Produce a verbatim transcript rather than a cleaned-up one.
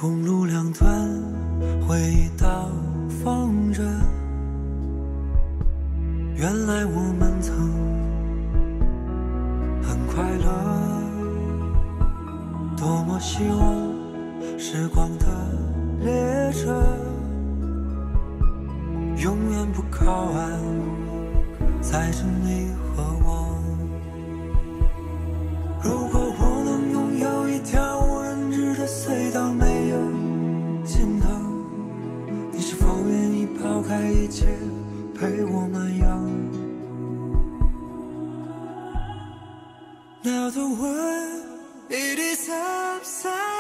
公路两端回忆倒放着，原来我们曾很快乐，多么希望时光的列车永远不靠岸，载着你和我。如果我能拥有一条无人知的隧道，没有尽头，你是否愿意抛开一切陪我漫游？ Now the world it is upside